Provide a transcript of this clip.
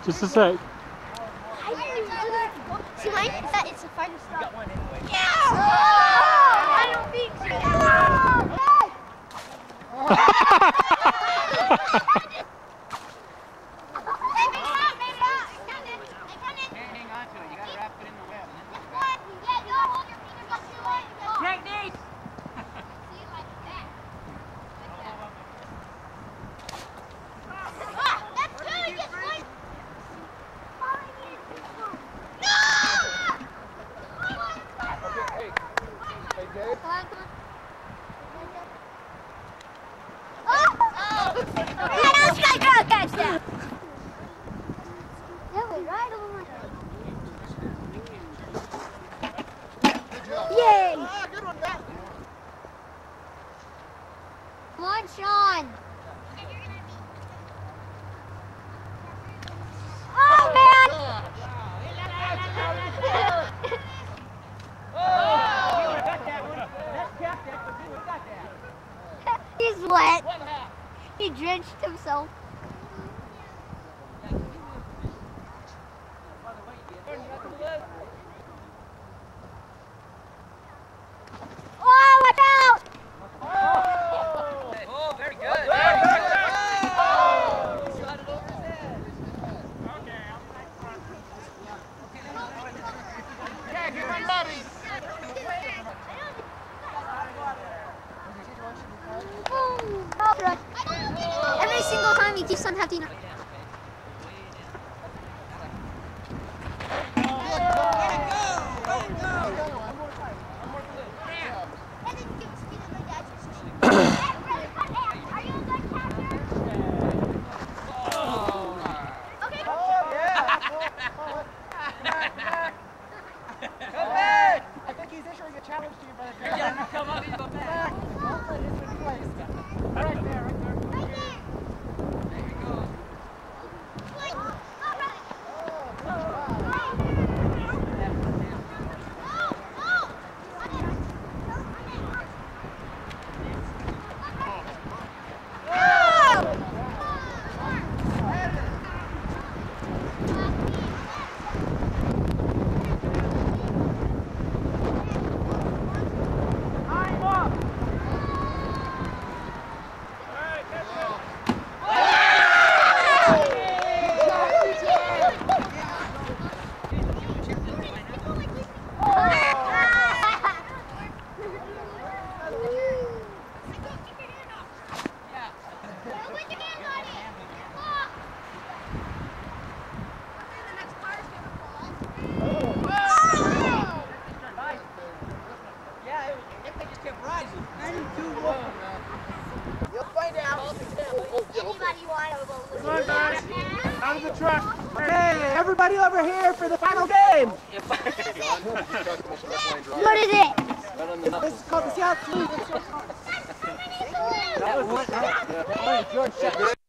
Just a sec. See, mine is that it's the final stop. Yeah! I don't think so. Yay! Good one, Matt. Come on, Sean. Oh, man! He's wet. He drenched himself. Every single time he keeps on having. I think he's issuing a challenge to you, brother. Come up, he's going back. Right there, right there. There you go. You'll find out. Anybody want to go? Come on, guys. Out of the truck. Okay, everybody over here for the final game. What is it? This is called the South Fleet. That was